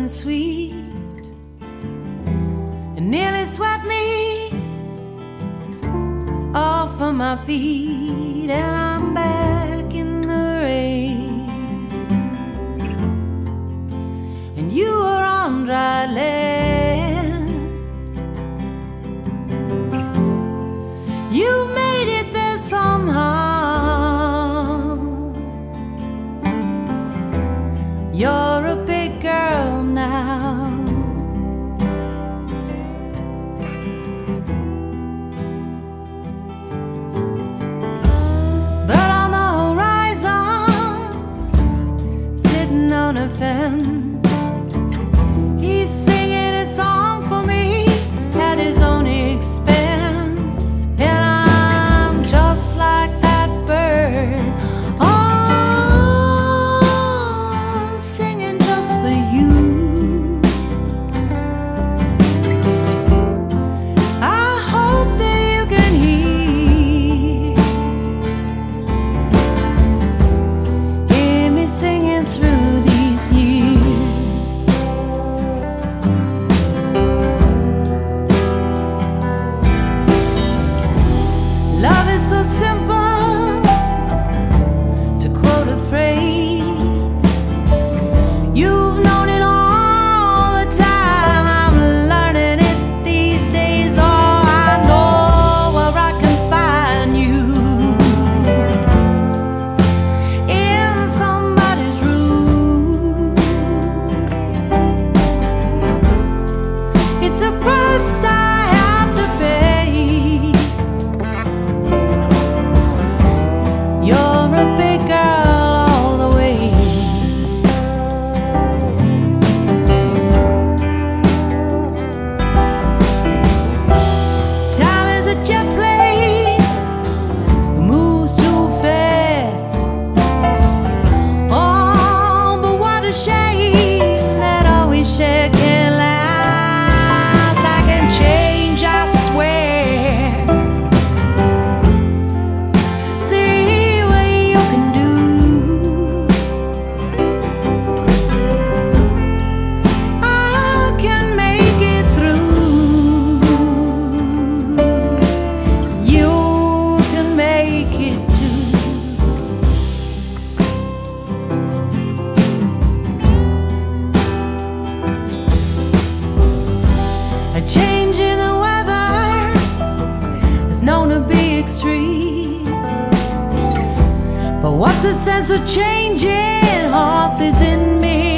sweet. It nearly swept me off of my feet, and I'm back in the rain, and you are on dry land. You made it there somehow. You're a big girl now. But on the horizon, sitting on a fence, he's singing a song for me at his own expense. And I'm just like that bird, oh, singing just for you. I hope that you can hear me singing through these years. Love is so simple, to quote a phrase. You've known it all the time, I'm learning it these days. Oh, I know where I can find you, in somebody's room. It's a price I have to pay. You're a big girl all the way. Time is a jet plane, it moves too fast. Oh, but what a shame that all we share can last. I can change, I swear. See what you can do. I can make it through. You can make it too. A change in the weather is known to be extreme, but what's the sense of changing horses in me?